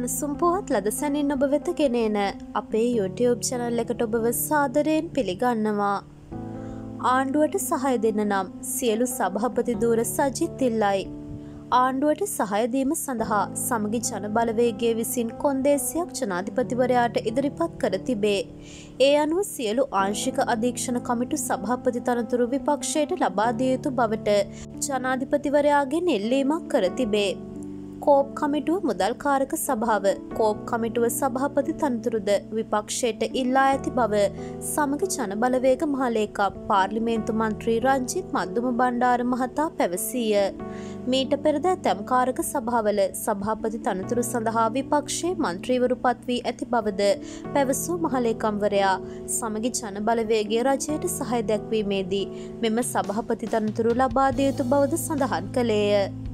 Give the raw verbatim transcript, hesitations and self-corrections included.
උණුසුම් පුවත් ලද සැනින් ඔබ වෙත ගෙනෙන අපේ YouTube channel එකට ඔබව සාදරයෙන් පිළිගන්නවා. ආණ්ඩුවට සහාය දෙන්න නම් සියලු සභාපති ධූර සජිත් ඉල්ලයි. ආණ්ඩුවට සහාය දීම සඳහා සමගි ජන බලවේගය විසින් කොන්දේසියක් ජනාධිපතිවරයාට ඉදිරිපත් කර තිබේ. ඒ අනුව සියලු ආංශික අධීක්ෂණ කමිටු සභාපති තනතුරු විපක්ෂයට ලබා දිය යුතු බවට ජනාධිපතිවරයාගෙන් ඉල්ලීමක් කර තිබේ. කෝප් කමිටුව මුදල් කාරක සභාව කෝප් කමිටුව සභාපති තනතුරුද විපක්ෂයට ඉල්ලා ඇති බව සමග ජන බලවේග මහලේකම් පාර්ලිමේන්තු මන්ත්‍රී රංජිත් මද්දුම බණ්ඩාර මහතා පැවසීය. මීට පෙරද ඇතැම් කාරක සභාවල සභාපති තනතුරු සඳහා විපක්ෂයේ මන්ත්‍රීවරු පත් වී ඇති බවද පැවසූ මහලේකම්වරයා සමගි ජන බලවේගයේ රජයට සහාය දැක්වීමේදී මෙම සභාපති තනතුරු ලබා දිය යුතු බවද සඳහන් කළේය.